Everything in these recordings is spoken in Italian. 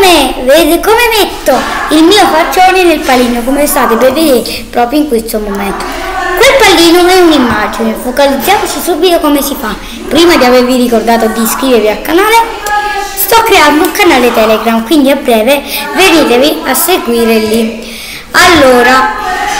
come metto il mio faccione nel pallino, come state per vedere proprio in questo momento. Quel pallino è un'immagine, focalizziamoci subito come si fa. Prima di avervi ricordato di iscrivervi al canale, sto creando un canale Telegram, quindi a breve venitevi a seguire lì. Allora,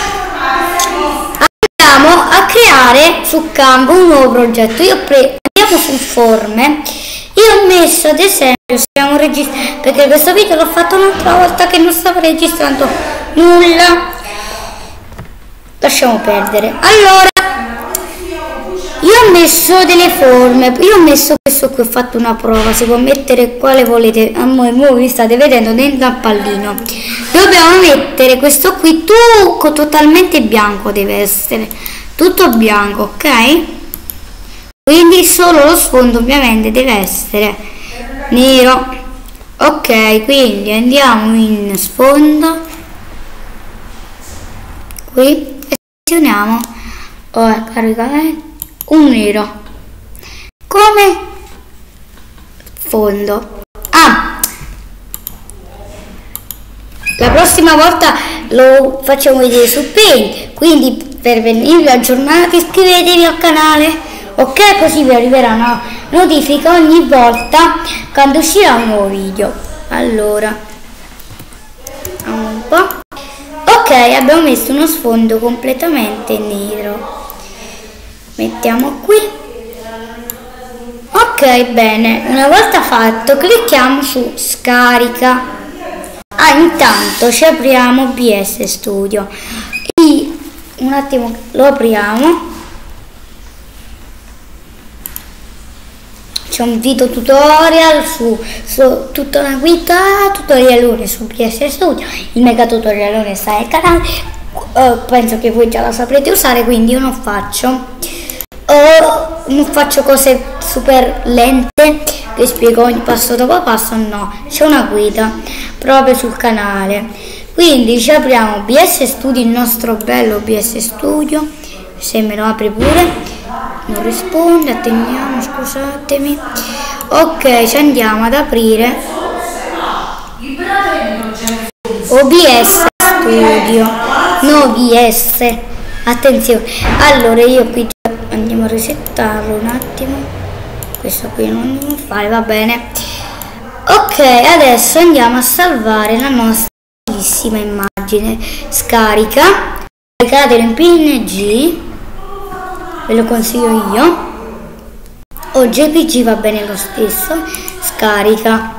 andiamo a creare su Canva un nuovo progetto. Andiamo su forme. Io ho messo ad esempio, stiamo registrando, perché questo video l'ho fatto un'altra volta che non stavo registrando nulla, lasciamo perdere. Allora, io ho messo delle forme, io ho messo questo qui, ho fatto una prova, si può mettere quale volete, a voi vi state vedendo dentro al pallino. Dobbiamo mettere questo qui, totalmente bianco deve essere, tutto bianco, ok? Quindi solo lo sfondo ovviamente deve essere nero. Ok, quindi andiamo in sfondo, qui, e selezioniamo caricare un nero come fondo. La prossima volta lo facciamo vedere su Paint, quindi per venirvi aggiornati iscrivetevi al canale, ok? Così vi arriverà una notifica ogni volta quando uscirà un nuovo video. Allora, un po'. Ok, abbiamo messo uno sfondo completamente nero. Mettiamo qui. Ok, bene. Una volta fatto, clicchiamo su scarica. Intanto ci apriamo OBS Studio. Un attimo lo apriamo. C'è un video tutorial su tutta una guida, tutorialone su OBS Studio, il mega tutorialone sta nel canale, penso che voi già la saprete usare, quindi io non faccio cose super lente che spiego ogni passo dopo passo, no, c'è una guida proprio sul canale. Quindi ci apriamo OBS Studio, il nostro bello OBS Studio, se me lo apre pure. Non risponde, attendiamo, scusatemi. Ok, ci andiamo ad aprire OBS Studio, no OBS, attenzione. Allora io qui andiamo a resettarlo un attimo, questo qui non devo fare, va bene. Ok, adesso andiamo a salvare la nostra bellissima immagine. Scarica, caricatelo in PNG, ve lo consiglio io, o JPG va bene lo stesso. Scarica.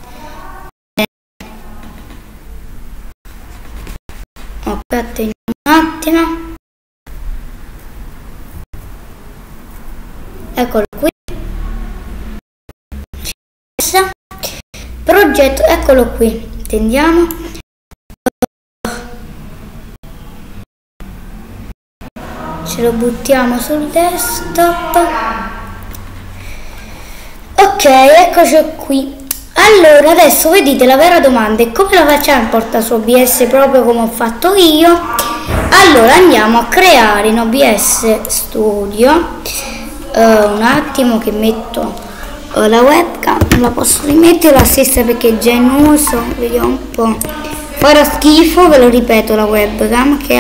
Ok, attendiamo un attimo. Eccolo qui. Progetto, eccolo qui. Attendiamo. Ce lo buttiamo sul desktop. Ok, eccoci qui. Allora, adesso vedete la vera domanda è come la facciamo a portare su OBS proprio come ho fatto io. Allora andiamo a creare in OBS Studio. Un attimo che metto la webcam, non la posso rimettere la stessa perché è già in uso, vediamo un po'. Farà schifo, ve lo ripeto, la webcam che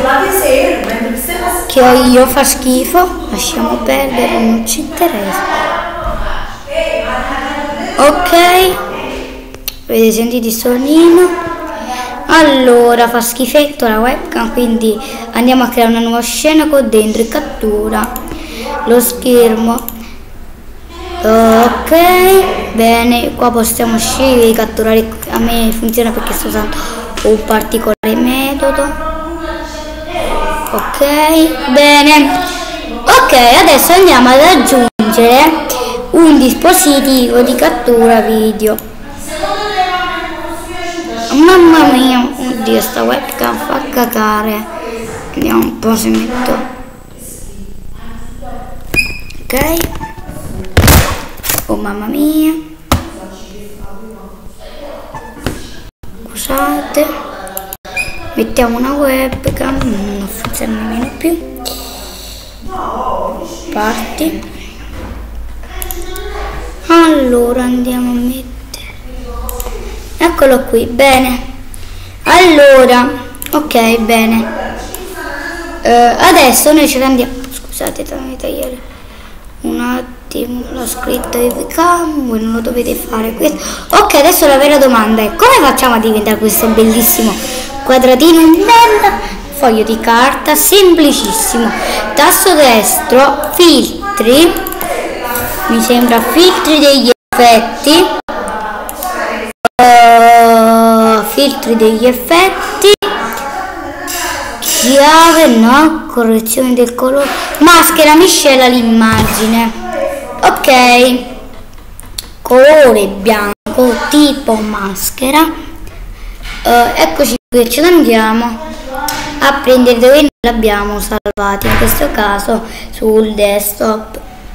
ho io fa schifo, lasciamo perdere, non ci interessa. Ok, vedete, sentite il suonino. Allora fa schifetto la webcam, quindi andiamo a creare una nuova scena con dentro e cattura lo schermo. Ok, bene, qua possiamo scegliere di catturare. A me funziona perché sto usando un particolare metodo. Ok, bene. Ok, adesso andiamo ad aggiungere un dispositivo di cattura video. Mamma mia, oddio, sta webcam fa cagare. Vediamo un po' se metto. Ok. Oh mamma mia. Scusate. Mettiamo una webcam, non funziona nemmeno più. Parti. Allora andiamo a mettere. Eccolo qui, bene. Allora, ok, bene. Adesso noi ce ne andiamo. Scusate, fammi tagliare un attimo, l'ho scritto webcam, voi non lo dovete fare questo. Ok, adesso la vera domanda è: come facciamo a diventare questo bellissimo quadratino? Un bel foglio di carta, semplicissimo. Tasto destro, filtri, mi sembra filtri degli effetti, filtri degli effetti, chiave, no, correzione del colore, maschera, miscela l'immagine. Ok, colore bianco tipo maschera. Eccoci qui, ce ne andiamo a prendere dove noi l'abbiamo salvati, in questo caso sul desktop.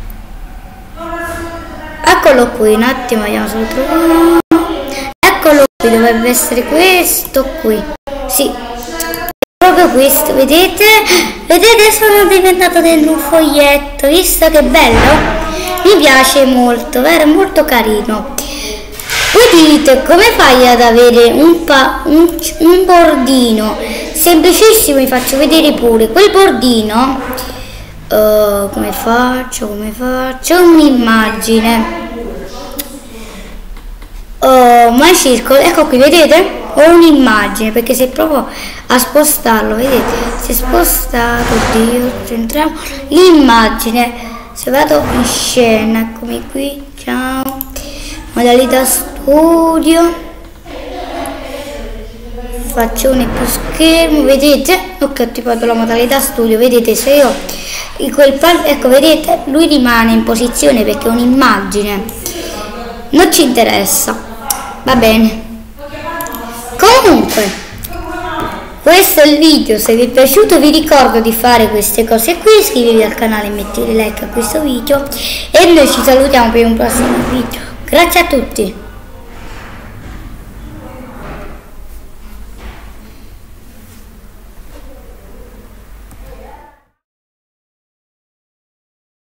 Eccolo qui, un attimo, vediamo se lo troviamo. Eccolo qui, dovrebbe essere questo qui, sì, proprio questo, vedete? Vedete, sono diventato dentro un foglietto, visto che bello? Mi piace molto, vero? Molto carino. Voi dite, come fai ad avere un bordino? Semplicissimo, vi faccio vedere pure. Quel bordino, come faccio? Un'immagine. Ma circolo, ecco qui, vedete? Ho un'immagine, perché se provo a spostarlo, vedete? Se spostato, oddio, centriamo l'immagine. Se vado in scena, eccomi qui, ciao, modalità studio, faccione più schermo, vedete? Ok, ho attivato la modalità studio, vedete? Se io ecco, vedete? Lui rimane in posizione perché è un'immagine, non ci interessa, va bene. Comunque, questo è il video. Se vi è piaciuto vi ricordo di fare queste cose qui, iscrivetevi al canale e mettete like a questo video e noi ci salutiamo per un prossimo video. Grazie a tutti.